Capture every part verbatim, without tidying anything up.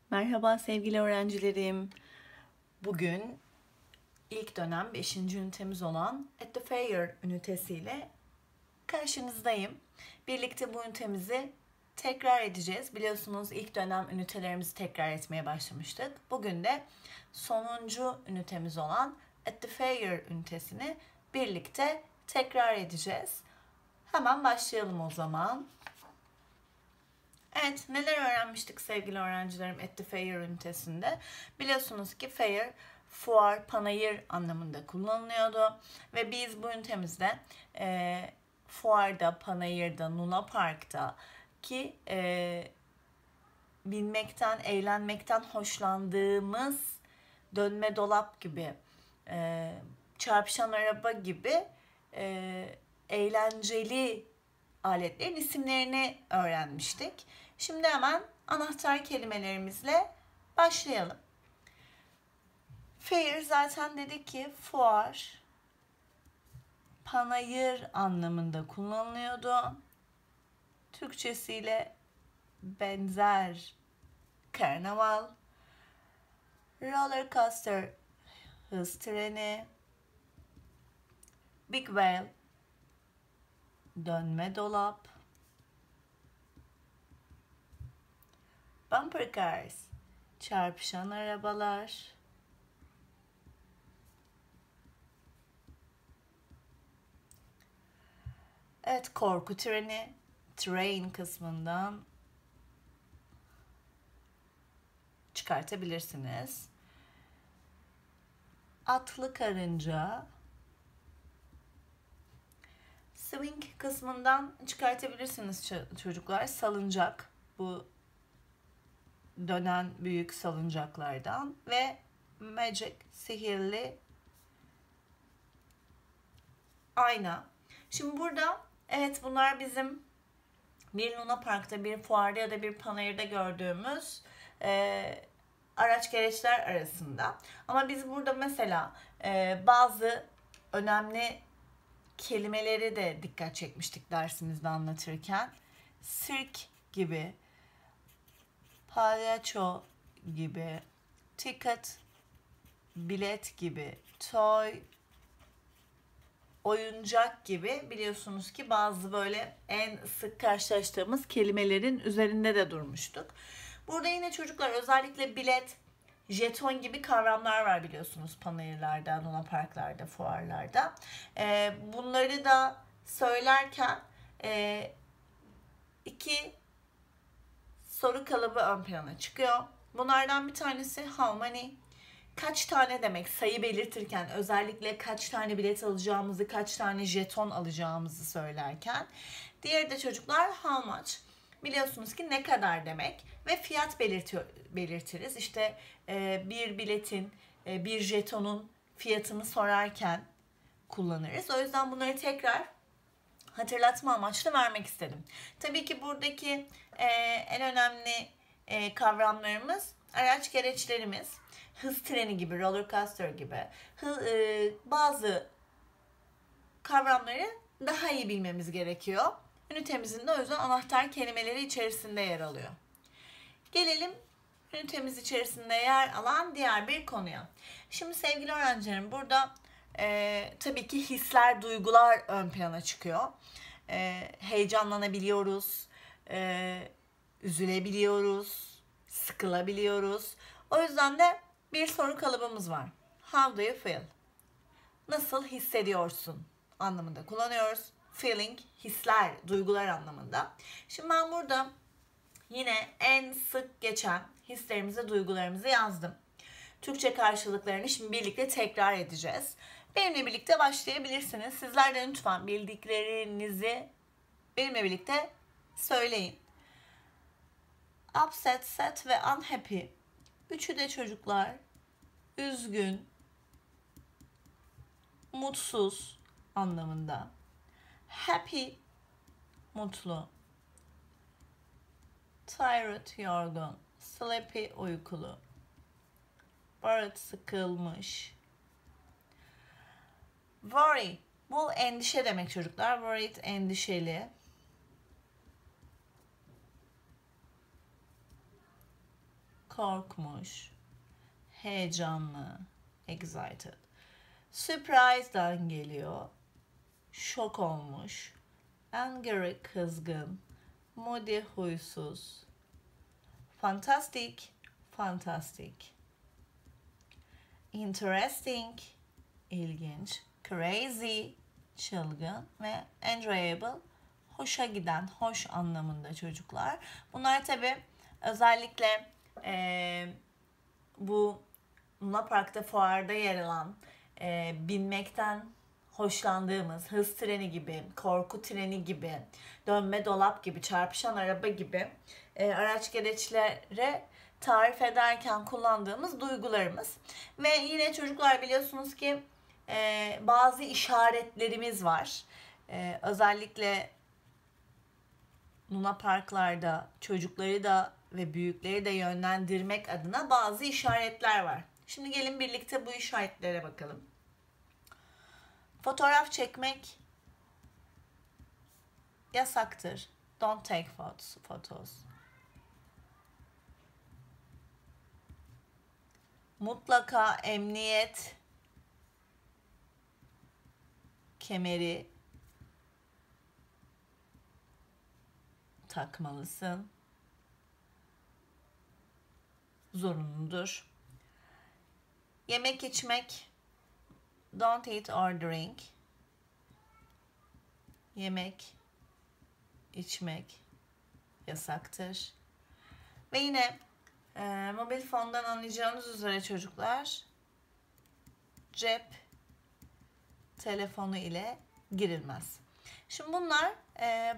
Merhaba sevgili öğrencilerim. Bugün ilk dönem beşinci ünitemiz olan At the Fair ünitesiyle karşınızdayım. Birlikte bu ünitemizi tekrar edeceğiz. Biliyorsunuz ilk dönem ünitelerimizi tekrar etmeye başlamıştık. Bugün de sonuncu ünitemiz olan At the Fair ünitesini birlikte tekrar edeceğiz. Hemen başlayalım o zaman. Evet, neler öğrenmiştik sevgili öğrencilerim At the Fair ünitesinde? Biliyorsunuz ki fair, fuar, panayır anlamında kullanılıyordu. Ve biz bu ünitemizde e, fuarda, panayırda, Luna Park'ta ki e, binmekten, eğlenmekten hoşlandığımız dönme dolap gibi, e, çarpışan araba gibi e, eğlenceli aletlerin isimlerini öğrenmiştik. Şimdi hemen anahtar kelimelerimizle başlayalım. Fair zaten dedik ki fuar, panayır anlamında kullanılıyordu. Türkçesiyle benzer karnaval, roller coaster hız treni, big whale dönme dolap, bumper cars çarpışan arabalar, evet korku treni train kısmından çıkartabilirsiniz. Atlı karınca swing kısmından çıkartabilirsiniz çocuklar. Salıncak, bu dönen büyük salıncaklardan ve magic, sihirli ayna. Şimdi burada evet bunlar bizim bir Luna Park'ta, bir fuarda ya da bir panayırda gördüğümüz e, araç gereçler arasında. Ama biz burada mesela e, bazı önemli kelimeleri de dikkat çekmiştik dersimizde anlatırken. Sirk gibi, palyaço gibi, ticket, bilet gibi, toy, oyuncak gibi biliyorsunuz ki bazı böyle en sık karşılaştığımız kelimelerin üzerinde de durmuştuk. Burada yine çocuklar özellikle bilet, jeton gibi kavramlar var biliyorsunuz panayırlarda, Luna Parklarda, fuarlarda. Ee, bunları da söylerken e, iki soru kalıbı ön plana çıkıyor. Bunlardan bir tanesi how many, kaç tane demek, sayı belirtirken özellikle kaç tane bilet alacağımızı, kaç tane jeton alacağımızı söylerken. Diğeri de çocuklar how much. Biliyorsunuz ki ne kadar demek ve fiyat belirtiyor, belirtiriz. İşte e, bir biletin, e, bir jetonun fiyatını sorarken kullanırız. O yüzden bunları tekrar hatırlatma amaçlı vermek istedim. Tabii ki buradaki e, en önemli e, kavramlarımız araç gereçlerimiz, hız treni gibi, roller coaster gibi hı, e, bazı kavramları daha iyi bilmemiz gerekiyor. Ünitemizin de o yüzden anahtar kelimeleri içerisinde yer alıyor. Gelelim ünitemiz içerisinde yer alan diğer bir konuya. Şimdi sevgili öğrencilerim burada e, tabii ki hisler, duygular ön plana çıkıyor. E, heyecanlanabiliyoruz, e, üzülebiliyoruz, sıkılabiliyoruz. O yüzden de bir soru kalıbımız var. How do you feel? Nasıl hissediyorsun anlamında kullanıyoruz. Feeling, hisler, duygular anlamında. Şimdi ben burada yine en sık geçen hislerimizi, duygularımızı yazdım. Türkçe karşılıklarını şimdi birlikte tekrar edeceğiz. Benimle birlikte başlayabilirsiniz. Sizler de lütfen bildiklerinizi benimle birlikte söyleyin. Upset, sad ve unhappy. Üçü de çocuklar üzgün, mutsuz anlamında. Happy, mutlu. Tired, yorgun. Sleepy, uykulu. Bored, sıkılmış. Worry, bu endişe demek çocuklar. Worried, endişeli. korkmuş, heyecanlı, excited. Surprise'dan geliyor, şok olmuş. Angry, kızgın. Moody, huysuz. Fantastic, fantastic. Interesting, ilginç. Crazy, çılgın ve enjoyable, hoşa giden, hoş anlamında çocuklar. Bunlar tabi özellikle e, bu Luna Park'ta, fuarda yer alan e, binmekten hoşlandığımız hız treni gibi, korku treni gibi, dönme dolap gibi, çarpışan araba gibi e, araç gereçlere tarif ederken kullandığımız duygularımız. Ve yine çocuklar biliyorsunuz ki e, bazı işaretlerimiz var. E, özellikle Luna Parklarda çocukları da ve büyükleri de yönlendirmek adına bazı işaretler var. Şimdi gelin birlikte bu işaretlere bakalım. Fotoğraf çekmek yasaktır. Don't take photos. photos. Mutlaka emniyet kemeri takmalısın. Zorunludur. Yemek içmek, don't eat or drink. Yemek, içmek yasaktır. Ve yine e, mobil fondan anlayacağınız üzere çocuklar, cep telefonu ile girilmez. Şimdi bunlar e,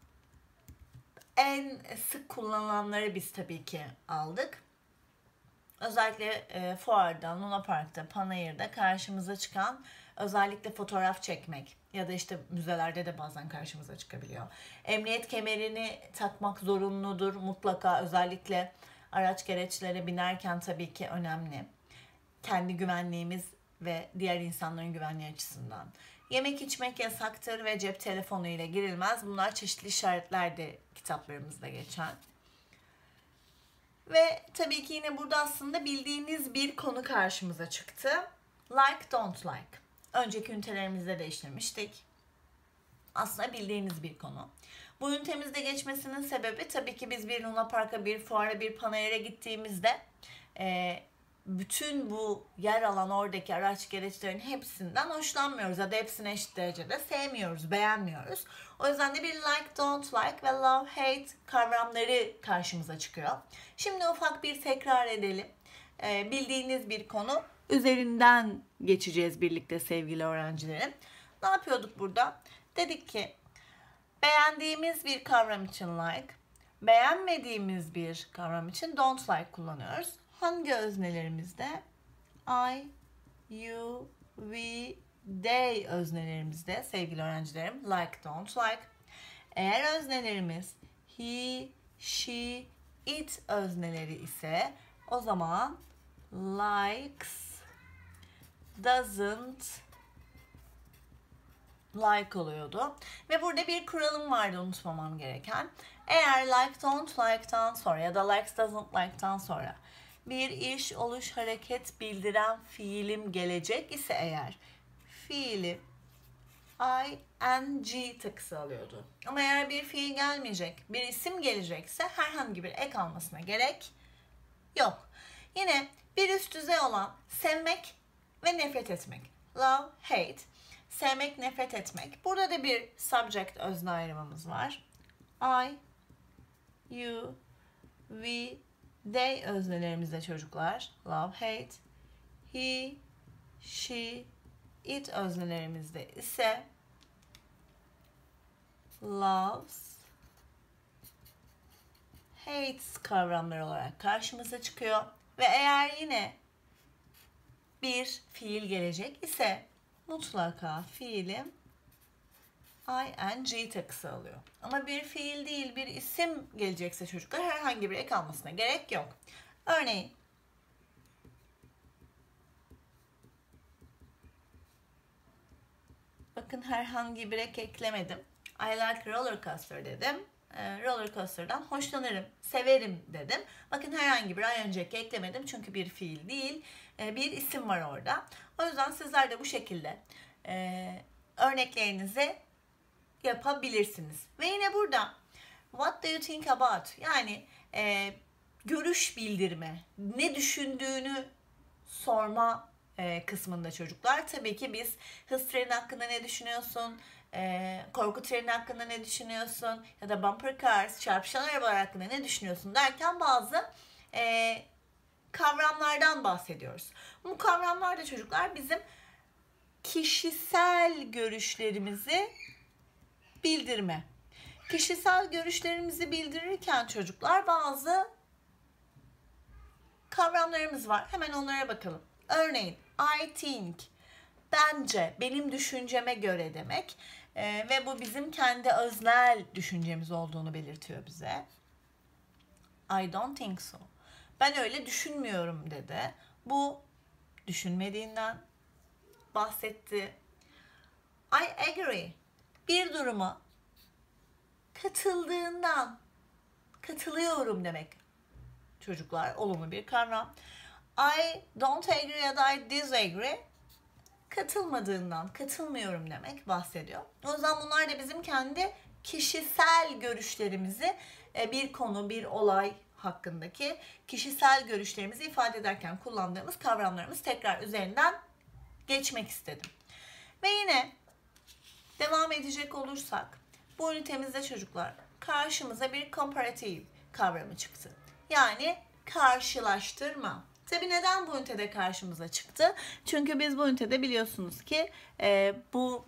en sık kullanılanları biz tabii ki aldık. Özellikle e, fuarda, Luna Park'ta, Panayır'da karşımıza çıkan özellikle fotoğraf çekmek ya da işte müzelerde de bazen karşımıza çıkabiliyor. Emniyet kemerini takmak zorunludur mutlaka, özellikle araç gereçlere binerken tabii ki önemli. Kendi güvenliğimiz ve diğer insanların güvenliği açısından. Yemek içmek yasaktır ve cep telefonu ile girilmez. Bunlar çeşitli işaretler de kitaplarımızda geçen. Ve tabii ki yine burada aslında bildiğiniz bir konu karşımıza çıktı. Like, don't like. Önceki ünitelerimizde de işlemiştik. Aslında bildiğiniz bir konu. Bu ünitemizde geçmesinin sebebi tabii ki biz bir Luna Park'a, bir fuara, bir panayıra gittiğimizde e, bütün bu yer alan oradaki araç gereçlerin hepsinden hoşlanmıyoruz ya da hepsini eşit derecede sevmiyoruz, beğenmiyoruz. O yüzden de bir like, don't like ve love, hate kavramları karşımıza çıkıyor. Şimdi ufak bir tekrar edelim. Ee, bildiğiniz bir konu üzerinden geçeceğiz birlikte sevgili öğrencilerim. Ne yapıyorduk burada? Dedik ki beğendiğimiz bir kavram için like, beğenmediğimiz bir kavram için don't like kullanıyoruz. Hangi öznelerimizde? I, you, we, they öznelerimizde sevgili öğrencilerim. Like, don't like. Eğer öznelerimiz he, she, it özneleri ise o zaman likes, doesn't like oluyordu. Ve burada bir kuralım vardı unutmamam gereken. Eğer like, don't like'tan sonra ya da likes, doesn't like'tan sonra bir iş, oluş, hareket bildiren fiilim gelecek ise eğer fiili ing takısı alıyordu. Ama eğer bir fiil gelmeyecek, bir isim gelecekse herhangi bir ek almasına gerek yok. Yine bir üst düzey olan sevmek ve nefret etmek. Love, hate. Sevmek, nefret etmek. Burada da bir subject özne ayrımımız var. I, you, we, they öznelerimizde çocuklar. Love, hate. He, she, it öznelerimizde ise loves, hates kavramları olarak karşımıza çıkıyor. Ve eğer yine bir fiil gelecek ise mutlaka fiilim ing takısı alıyor. Ama bir fiil değil, bir isim gelecekse çocuklar herhangi bir ek almasına gerek yok. Örneğin bakın herhangi bir ek eklemedim. I like roller coaster dedim. e, roller coaster'dan hoşlanırım, severim dedim. Bakın herhangi bir I N G eklemedim çünkü bir fiil değil, e, bir isim var orada. O yüzden sizler de bu şekilde e, örneklerinizi yapabilirsiniz. Ve yine burada what do you think about? Yani e, görüş bildirme, ne düşündüğünü sorma e, kısmında çocuklar. Tabii ki biz hız treni hakkında ne düşünüyorsun, e, korku treni hakkında ne düşünüyorsun ya da bumper cars, çarpışan arabalar hakkında ne düşünüyorsun derken bazı e, kavramlardan bahsediyoruz. Bu kavramlar da çocuklar bizim kişisel görüşlerimizi bildirme. Kişisel görüşlerimizi bildirirken çocuklar bazı kavramlarımız var. Hemen onlara bakalım. Örneğin I think, bence, benim düşünceme göre demek. Ee, ve bu bizim kendi öznel düşüncemiz olduğunu belirtiyor bize. I don't think so. Ben öyle düşünmüyorum dedi. Bu düşünmediğinden bahsetti. I agree. Bir duruma katıldığından, katılıyorum demek. Çocuklar, olumlu bir kavram. I don't agree ya da I disagree, katılmadığından, katılmıyorum demek bahsediyor. O yüzden bunlar da bizim kendi kişisel görüşlerimizi bir konu, bir olay hakkındaki kişisel görüşlerimizi ifade ederken kullandığımız kavramlarımız. Tekrar üzerinden geçmek istedim. Ve yine devam edecek olursak bu ünitemizde çocuklar karşımıza bir comparative kavramı çıktı. Yani karşılaştırma. Tabii neden bu ünitede karşımıza çıktı? Çünkü biz bu ünitede biliyorsunuz ki e, bu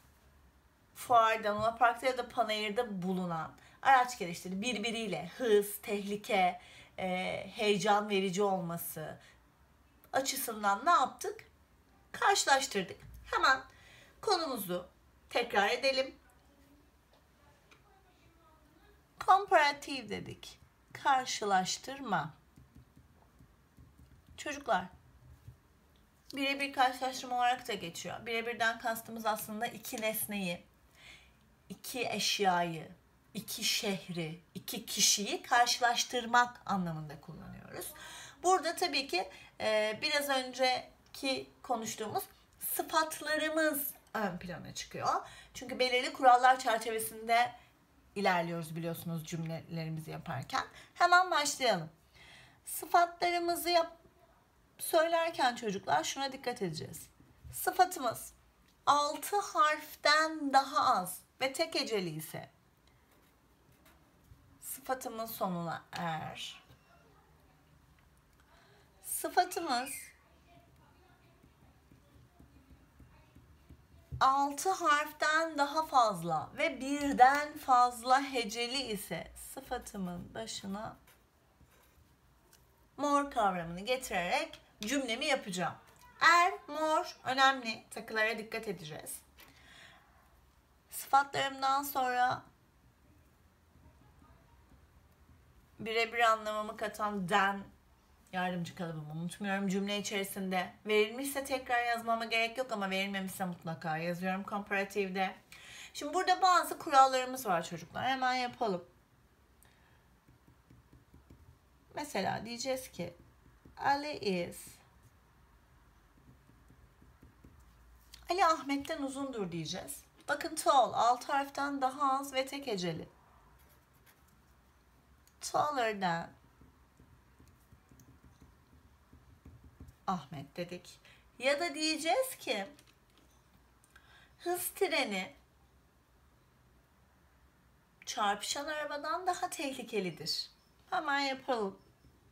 fuarda, Luna Park'ta ya da Panayır'da bulunan araç gereçleri birbiriyle hız, tehlike, e, heyecan verici olması açısından ne yaptık? Karşılaştırdık. Hemen konumuzu tekrar edelim. Comparative dedik. Karşılaştırma. Çocuklar, birebir karşılaştırma olarak da geçiyor. Birebirden kastımız aslında iki nesneyi, iki eşyayı, iki şehri, iki kişiyi karşılaştırmak anlamında kullanıyoruz. Burada tabii ki e, biraz önceki konuştuğumuz sıfatlarımız ön plana çıkıyor. Çünkü belirli kurallar çerçevesinde ilerliyoruz biliyorsunuz cümlelerimizi yaparken. Hemen başlayalım. Sıfatlarımızı yap söylerken çocuklar şuna dikkat edeceğiz. Sıfatımız altı harften daha az ve tek heceli ise sıfatımın sonuna er. Sıfatımız altı harften daha fazla ve birden fazla heceli ise sıfatımın başına more kavramını getirerek cümlemi yapacağım. Er, more önemli. Takılara dikkat edeceğiz. Sıfatlarımdan sonra birebir anlamamı katan than yardımcı kalıbımı unutmuyorum cümle içerisinde. Verilmişse tekrar yazmama gerek yok ama verilmemişse mutlaka yazıyorum comparative'de. Şimdi burada bazı kurallarımız var çocuklar. Hemen yapalım. Mesela diyeceğiz ki Ali is Ali Ahmet'ten uzundur diyeceğiz. Bakın tall altı harften daha az ve tek heceli. Taller than Ahmet dedik. Ya da diyeceğiz ki hız treni çarpışan arabadan daha tehlikelidir. Hemen yapalım.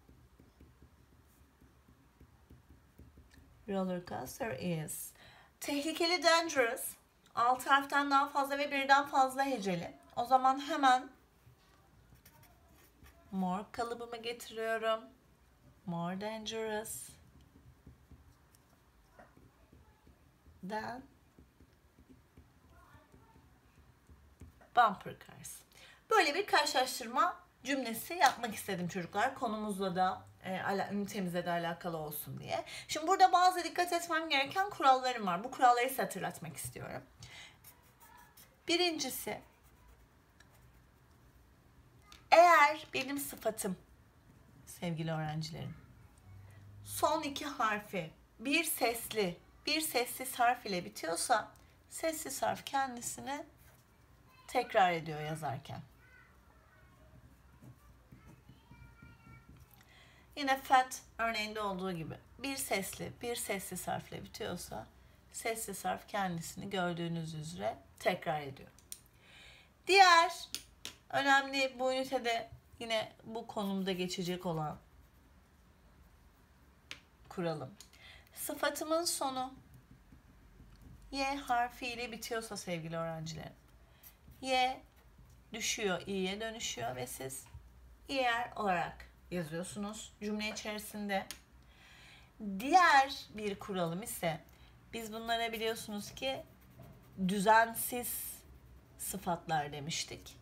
Roller coaster is tehlikeli, dangerous. Altı harften daha fazla ve birden fazla heceli. O zaman hemen more kalıbımı getiriyorum. More dangerous than bumper cars. Böyle bir karşılaştırma cümlesi yapmak istedim çocuklar. Konumuzla da, e, ala, ünitemizle de alakalı olsun diye. Şimdi burada bazı dikkat etmem gereken kurallarım var. Bu kuralları size hatırlatmak istiyorum. Birincisi, Eğer benim sıfatım sevgili öğrencilerim son iki harfi bir sesli, bir sessiz harf ile bitiyorsa sessiz harf kendisini tekrar ediyor yazarken. Yine fat örneğinde olduğu gibi bir sesli, bir sessiz harfle bitiyorsa sessiz harf kendisini gördüğünüz üzere tekrar ediyor. Diğer önemli bu ünitede yine bu konumda geçecek olan kuralım. Sıfatımın sonu Y harfiyle bitiyorsa sevgili öğrencilerim, Y düşüyor, i'ye dönüşüyor ve siz İ'yer olarak yazıyorsunuz cümle içerisinde. Diğer bir kuralım ise biz bunlara biliyorsunuz ki düzensiz sıfatlar demiştik.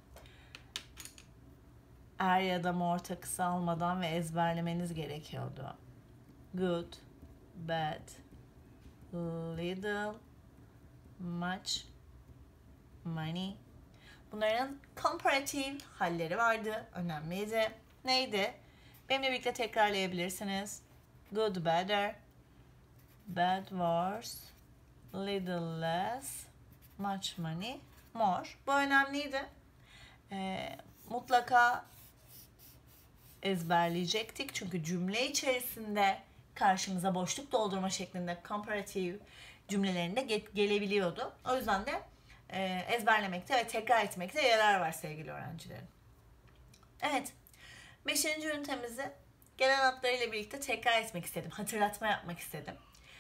Er ya da mor takısı almadan ve ezberlemeniz gerekiyordu. Good, bad, little, much, money. Bunların comparative halleri vardı. Önemliydi. Neydi? Benimle birlikte tekrarlayabilirsiniz. Good, better, bad, worse, little less, much money, more. Bu önemliydi. Ee, mutlaka ezberleyecektik. Çünkü cümle içerisinde karşımıza boşluk doldurma şeklinde comparative cümlelerinde ge- gelebiliyordu. O yüzden de e, ezberlemekte ve tekrar etmekte yarar var sevgili öğrencilerim. Evet. Beşinci ünitemizi gelen adlarıyla birlikte tekrar etmek istedim. Hatırlatma yapmak istedim.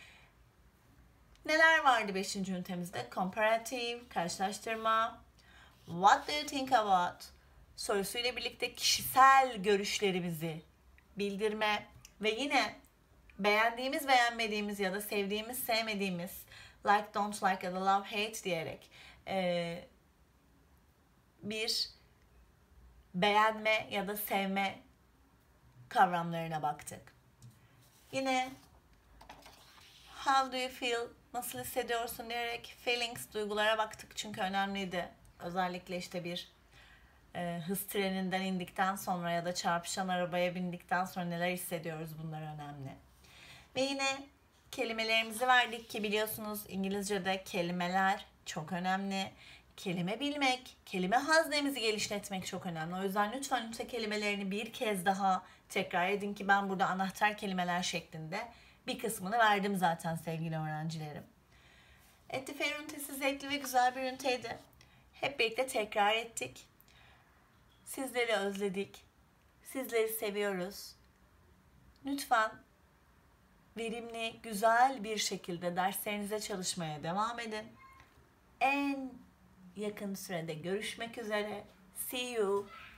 Neler vardı beşinci ünitemizde? Comparative, karşılaştırma, what do you think about sorusuyla birlikte kişisel görüşlerimizi bildirme ve yine beğendiğimiz, beğenmediğimiz ya da sevdiğimiz, sevmediğimiz like, don't like ya da love, hate diyerek e, bir beğenme ya da sevme kavramlarına baktık. Yine how do you feel, nasıl hissediyorsun diyerek feelings, duygulara baktık çünkü önemliydi. Özellikle işte bir e, hız treninden indikten sonra ya da çarpışan arabaya bindikten sonra neler hissediyoruz, bunlar önemli. Ve yine kelimelerimizi verdik ki biliyorsunuz İngilizce'de kelimeler çok önemli. Kelime bilmek, kelime haznemizi geliştirmek çok önemli. O yüzden lütfen ünite kelimelerini bir kez daha tekrar edin ki ben burada anahtar kelimeler şeklinde bir kısmını verdim zaten sevgili öğrencilerim. Ettifer ünitesi zevkli ve güzel bir üniteydi. Hep birlikte tekrar ettik. Sizleri özledik. Sizleri seviyoruz. Lütfen verimli, güzel bir şekilde derslerinize çalışmaya devam edin. En yakın sürede görüşmek üzere. See you.